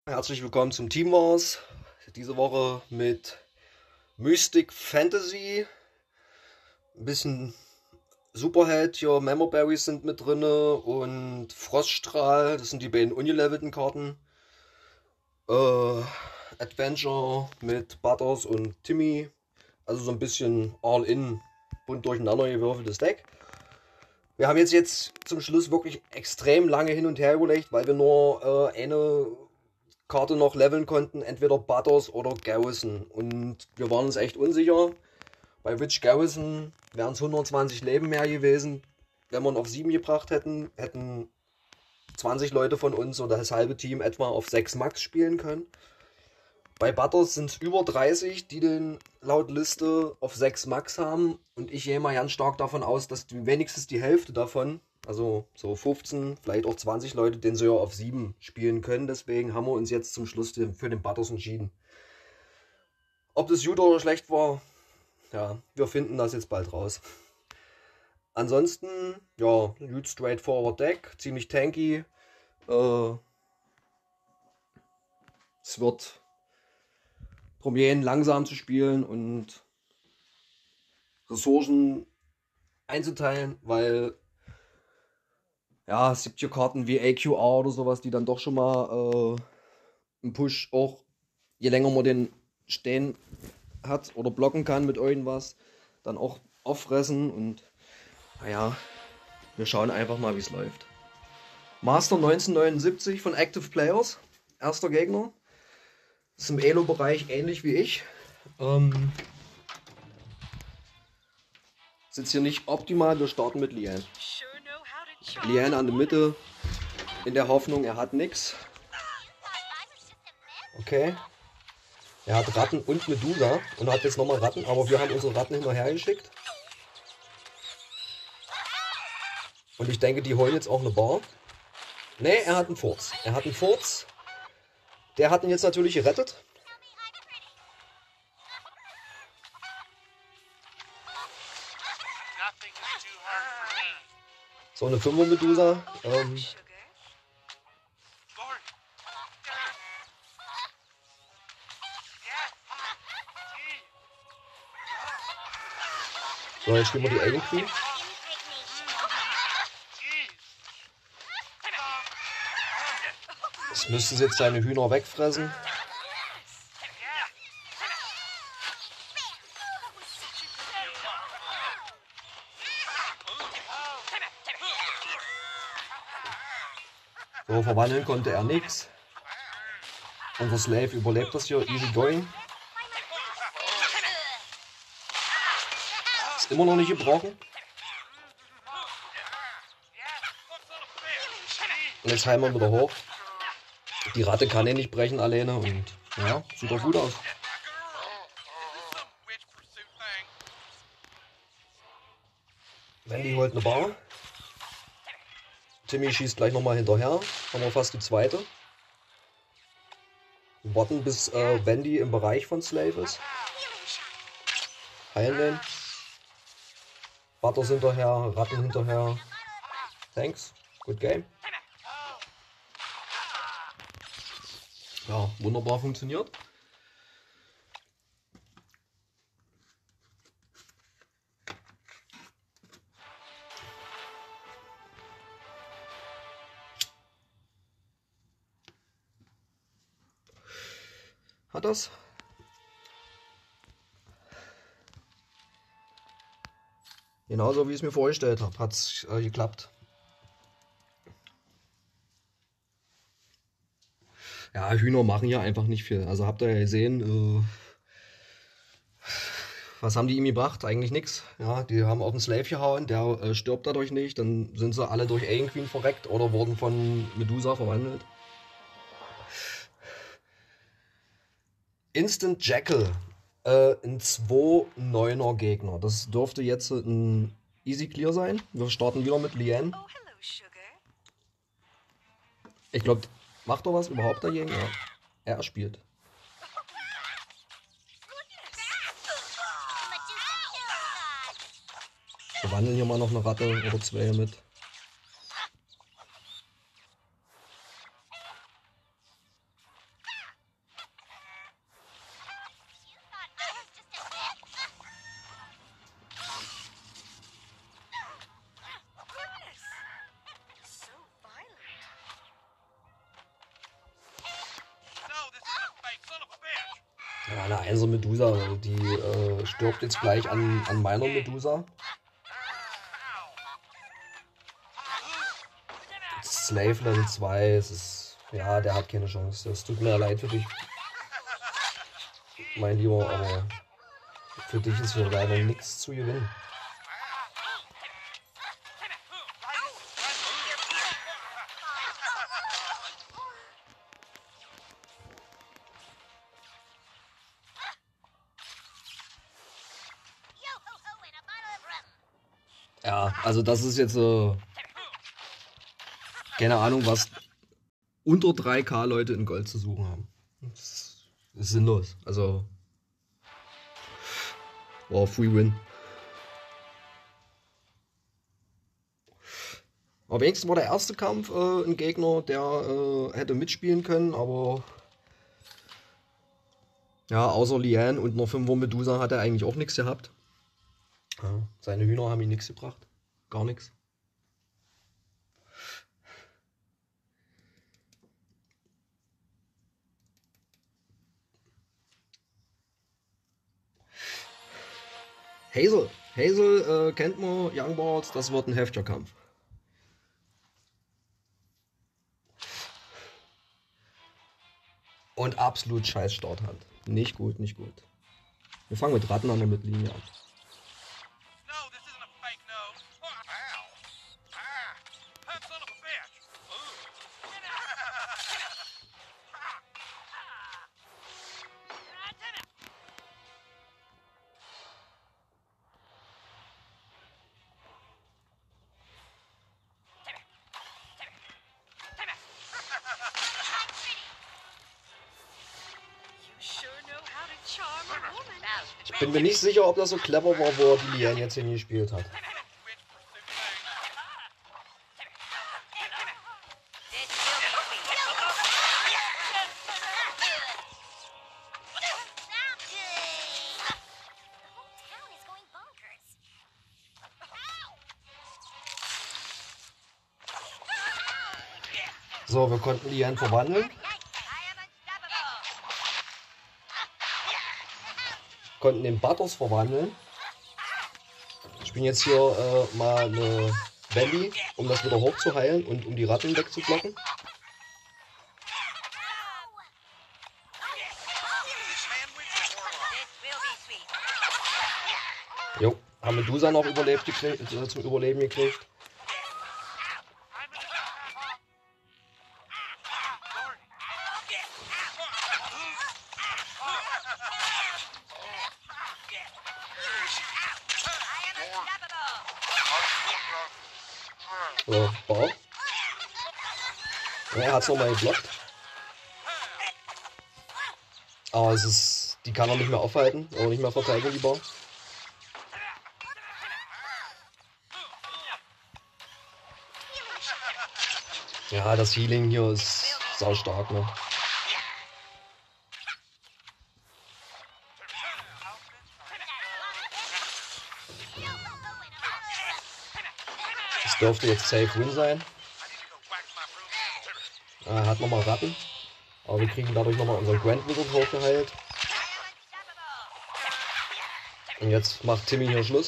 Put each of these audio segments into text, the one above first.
Herzlich willkommen zum Team Wars. Diese Woche mit Mystic Fantasy. Ein bisschen Superheld hier, Memoberries sind mit drin und Froststrahl, das sind die beiden unlevelten Karten. Adventure mit Butters und Timmy. Also so ein bisschen All-in, bunt durcheinander gewürfeltes Deck. Wir haben jetzt zum Schluss wirklich extrem lange hin und her überlegt, weil wir nur eine Karte noch leveln konnten, entweder Butters oder Garrison. Und wir waren uns echt unsicher. Bei Witch Garrison wären es 120 Leben mehr gewesen. Wenn wir ihn auf 7 gebracht hätten, hätten 20 Leute von uns oder das halbe Team etwa auf 6 Max spielen können. Bei Butters sind es über 30, die den laut Liste auf 6 Max haben. Und ich gehe mal ganz stark davon aus, dass wenigstens die Hälfte davon, also so 15, vielleicht auch 20 Leute, den sie ja auf 7 spielen können. Deswegen haben wir uns jetzt zum Schluss für den Butters entschieden. Ob das gut oder schlecht war, ja, wir finden das jetzt bald raus. Ansonsten, ja, gut straightforward Deck, ziemlich tanky. Es wird probieren langsam zu spielen und Ressourcen einzuteilen, weil ja, es gibt hier Karten wie AQR oder sowas, die dann doch schon mal im Push auch, je länger man den stehen hat oder blocken kann mit irgendwas, dann auch auffressen und naja, wir schauen einfach mal, wie es läuft. Master 1979 von Active Players, erster Gegner. Ist im Elo-Bereich ähnlich wie ich. Sitzt hier nicht optimal, wir starten mit Lian. Lian an der Mitte, in der Hoffnung, er hat nichts. Okay. Er hat Ratten und Medusa und hat jetzt nochmal Ratten, aber wir haben unsere Ratten hinterher geschickt. Und ich denke, die holen jetzt auch eine Bar. Ne, er hat einen Furz. Er hat einen Furz. Der hat ihn jetzt natürlich gerettet. So eine 5er Medusa. So, jetzt spielen wir die Alien Queen. Jetzt müssten sie jetzt seine Hühner wegfressen. So, verwandeln konnte er nichts. Unser Slave überlebt das hier, easy going. Ist immer noch nicht gebrochen. Und jetzt heilen wir wieder hoch. Die Ratte kann ihn nicht brechen alleine und ja, sieht doch gut aus. Wendy holt eine Bar. Timmy schießt gleich nochmal hinterher. Haben wir fast die zweite. Wir warten bis Wendy im Bereich von Slave ist. Heilen den. Butters hinterher, Ratten hinterher. Thanks. Good game. Ja, wunderbar funktioniert. Hat das? Genauso wie ich es mir vorgestellt habe, hat es geklappt. Ja, Hühner machen ja einfach nicht viel. Also habt ihr ja gesehen, was haben die ihm gebracht? Eigentlich nichts. Ja, die haben auf den Slave gehauen, der stirbt dadurch nicht. Dann sind sie alle durch Alien Queen verreckt oder wurden von Medusa verwandelt. Instant Jackal. Ein 2-9er Gegner. Das dürfte jetzt ein Easy Clear sein. Wir starten wieder mit Lian. Ich glaube, macht er was überhaupt dagegen? Ja. Er spielt. Wir wandeln hier mal noch eine Ratte oder 2 mit. Ja, eine Einser Medusa, die stirbt jetzt gleich an meiner Medusa. Slave Level 2, es ist. Ja, der hat keine Chance. Es tut mir leid für dich, mein Lieber, aber für dich ist hier leider nichts zu gewinnen. Ja, also das ist jetzt keine Ahnung, was unter 3K Leute in Gold zu suchen haben. Das ist sinnlos. Also war Free Win. Aber wenigstens war der erste Kampf ein Gegner, der hätte mitspielen können, aber ja, außer Lian und einer 5er Medusa hat er eigentlich auch nichts gehabt. Ja, seine Hühner haben ihm nichts gebracht. Gar nichts. Hazel kennt man, Young Balls, das wird ein heftiger Kampf. Und absolut scheiß Starthand. Nicht gut, nicht gut. Wir fangen mit Ratten an der Mittellinie an. Ich bin mir nicht sicher, ob das so clever war, wo er die Lian jetzt hingespielt hat. So, wir konnten Lian verwandeln. Konnten den Butters verwandeln. Ich bin jetzt hier mal eine Wendy, um das wieder hochzuheilen und um die Ratten wegzublocken. Jo, haben Medusa noch überlebt gekriegt, zum Überleben gekriegt. So, Bar. Ja, er hat es nochmal geblockt. Aber es ist. Die kann er nicht mehr aufhalten, oder nicht mehr verteidigen, die Bar. Ja, das Healing hier ist sau stark, ne? Das dürfte jetzt Safe Win sein. Er hat nochmal Ratten. Aber wir kriegen dadurch nochmal unseren Grand Wizard hochgeheilt. Und jetzt macht Timmy hier Schluss.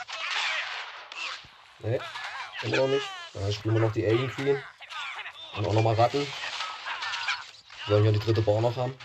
Ne, immer noch nicht. Dann spielen wir noch die Alien Queen. Und auch nochmal Ratten. Wir wollen ja die dritte Bar noch haben.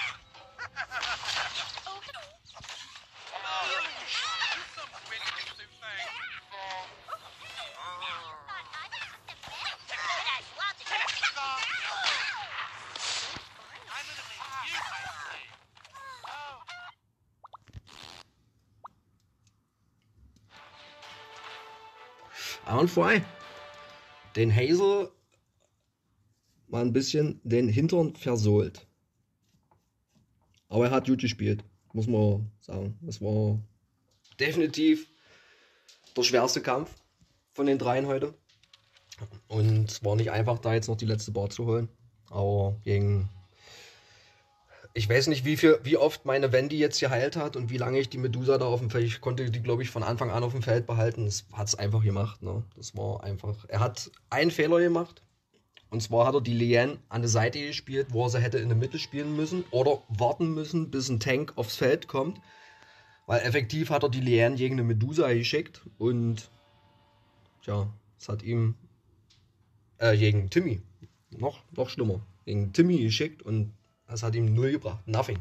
Und vorbei. Den Hazel mal ein bisschen den Hintern versohlt. Aber er hat gut gespielt, muss man sagen. Das war definitiv der schwerste Kampf von den dreien heute. Und es war nicht einfach, da jetzt noch die letzte Bar zu holen. Aber gegen... Ich weiß nicht, wie oft meine Wendy jetzt geheilt hat und wie lange ich die Medusa da auf dem Feld... Ich konnte die, glaube ich, von Anfang an auf dem Feld behalten. Das hat es einfach gemacht. Ne? Das war einfach... Er hat einen Fehler gemacht. Und zwar hat er die Liane an der Seite gespielt, wo er sie hätte in der Mitte spielen müssen oder warten müssen, bis ein Tank aufs Feld kommt. Weil effektiv hat er die Liane gegen eine Medusa geschickt und tja, es hat ihm gegen Timmy, noch schlimmer, gegen Timmy geschickt und es hat ihm 0 gebracht, nothing.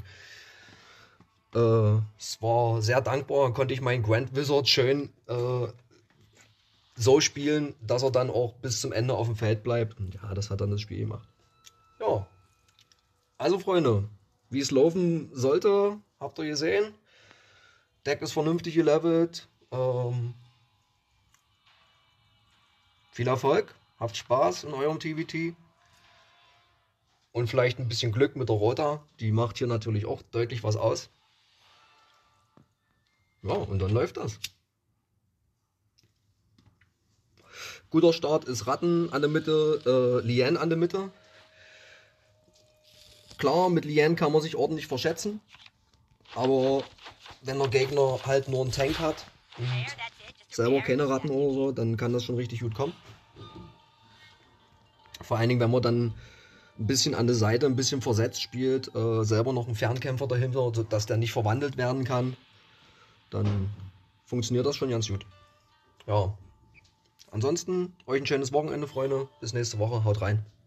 Es war sehr dankbar, konnte ich meinen Grand Wizard schön so spielen, dass er dann auch bis zum Ende auf dem Feld bleibt. Und ja, das hat dann das Spiel gemacht. Ja, also Freunde, wie es laufen sollte, habt ihr gesehen. Deck ist vernünftig gelevelt. Viel Erfolg, habt Spaß in eurem TVT. Und vielleicht ein bisschen Glück mit der Rota. Die macht hier natürlich auch deutlich was aus. Ja, und dann läuft das. Guter Start ist Ratten an der Mitte, Liane an der Mitte. Klar, mit Liane kann man sich ordentlich verschätzen. Aber wenn der Gegner halt nur einen Tank hat und selber keine Ratten oder so, dann kann das schon richtig gut kommen. Vor allen Dingen, wenn man dann ein bisschen an der Seite, ein bisschen versetzt spielt, selber noch einen Fernkämpfer dahinter, sodass der nicht verwandelt werden kann, dann funktioniert das schon ganz gut. Ja. Ansonsten, euch ein schönes Wochenende, Freunde. Bis nächste Woche. Haut rein.